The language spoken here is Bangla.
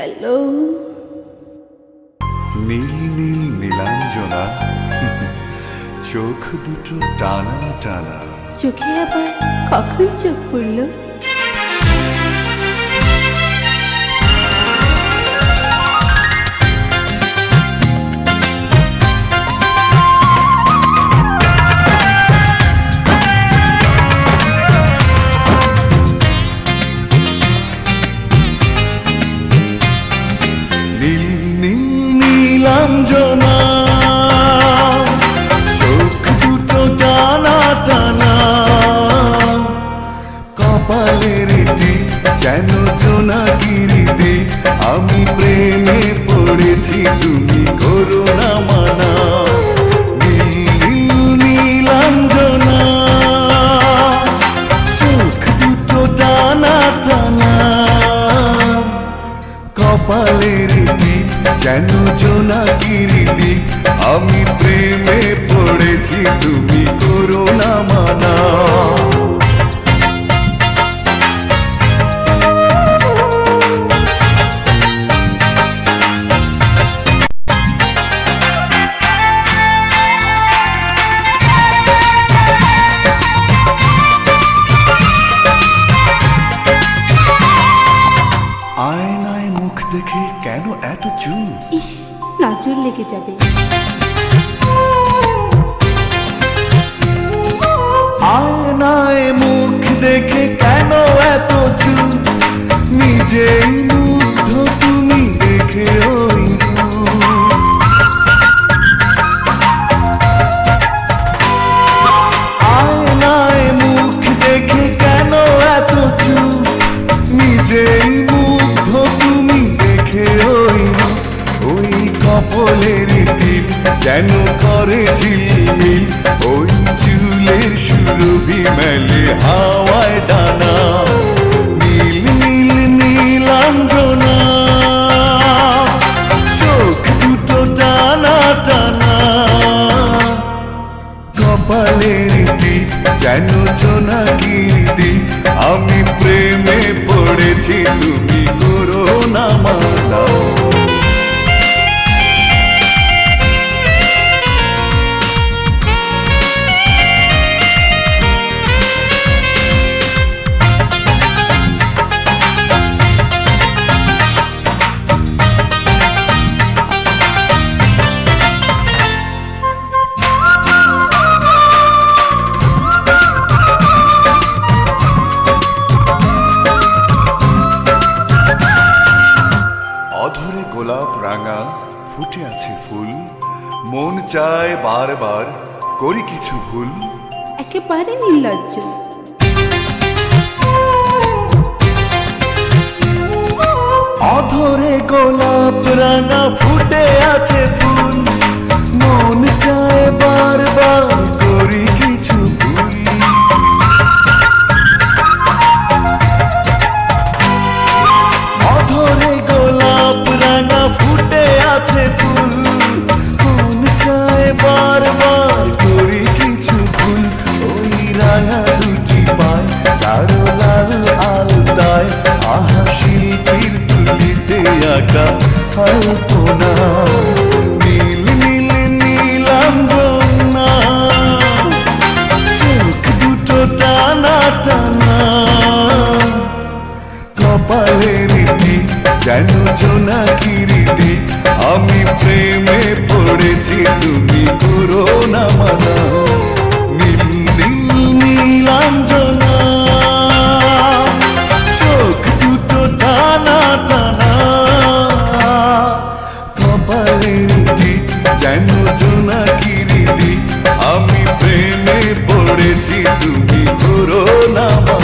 গেল। নীল নীল নীলাঞ্জনা, চোখ দুটো টানা টানা। চোখে আবার কখন চোখ পড়ল? নীল নীল নীলাঞ্জনা, চোখ দুটো টানা টানা। কপালের টিপ যেন জোনাকির দ্বীপ, আমি প্রেমে পড়েছি, তুমি করো না মানা। নীল নীল নীলাঞ্জনা, চোখ দুটো টানা টানা। কপালের টিপ যেন জোনাকির দ্বীপ, আমি প্রেমে পড়েছি, তুমি করো না মানা। আয়নায় মুখ দেখে কেন এত চুপ? ইস, নজর লেগে যাবে। আয়নায় মুখ দেখে কেন এত চুপ? নিজেই মুগ্ধ তুমি দেখে ওই রূপ। আয়নায় মুখ দেখে কেন এত চুপ? নিজেই মুগ্ধ তুমি দেখে ওই রূপ। ওই কপালের তিল যেন করে ঝিলমিল, ওই চুলের সুরভি মেলে হাওয়ায় ডানা। নীল নীল নীলাঞ্জনা, চোখ দুটো টানা টানা। কপালের টিপ যেন জোনাকির দ্বীপ, আমি প্রেমে পড়েছি, তুমি করো না মানা। অধরে গোলাপ রাঙা ফুটে আছে ফুল, মন চায় বারবার করি কিছু ভুল। একেবারে নির্লজ্জ। অধরে গোলাপ রাঙা ফুটে আছে ফুল, মন চায় বারবার করি কিছু ভুল। অধরে গোলাপ রাঙা ফুটে আছে ফুল, মন চায় বারবার করি কিছু ভুল। ওই রাঙা দুটি পায় কারো লাল আলতায়, আহা শিল্পীর তুলিতে আঁকা আলপনা। নীল নীল নীলাঞ্জনা, চোখ দুটো টানা টানা। কপালের টিপ যেন জোনাকির দ্বীপ, আমি প্রেমে পড়েছি, তুমি করো না মানা। নীল নীল নীলাঞ্জনা, চোখ দুটো টানা টানা। কপালের টিপ যেন জোনাকির দ্বীপ, আমি প্রেমে পড়েছি, তুমি করো না মানা।